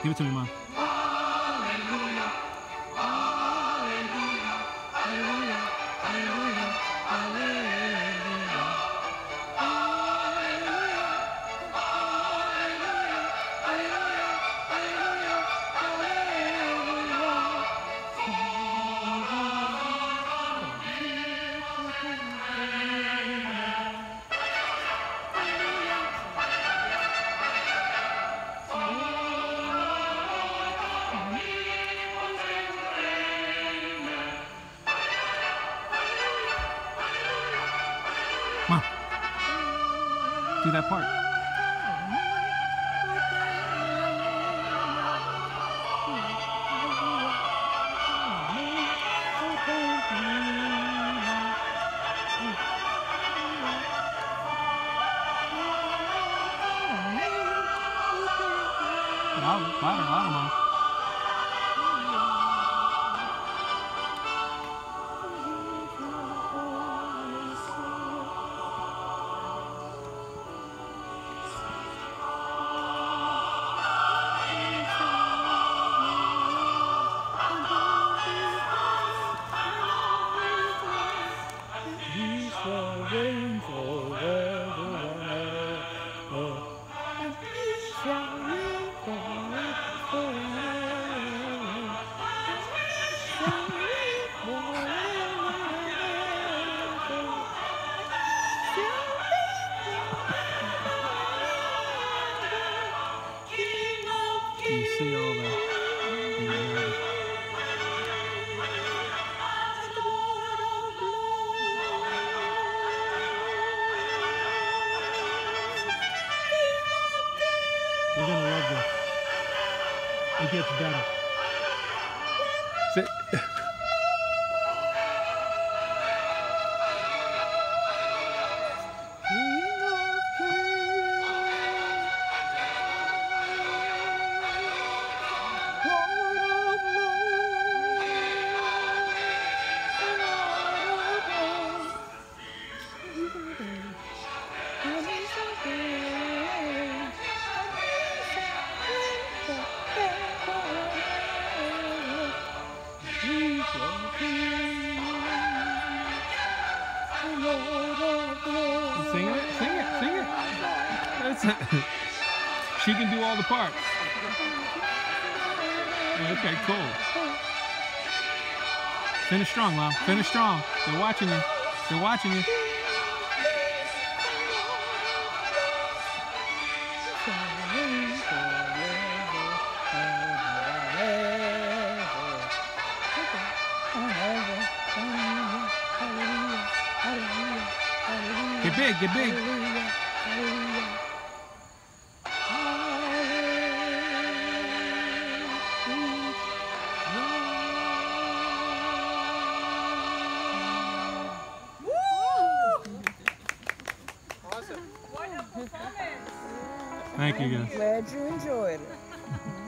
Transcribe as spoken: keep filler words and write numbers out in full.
Give it to me, Mom. Mom, do that part. Louder, louder, louder, Mom. You see all that? Yeah. You're gonna love this. It gets better. Sit. Sing it, sing it, sing it. That's it. She can do all the parts. Okay, cool. Finish strong, Mom. Finish strong. They're watching you. They're watching you. Get big, get big. Awesome. Wonderful comment. Thank you, guys. Glad you enjoyed it.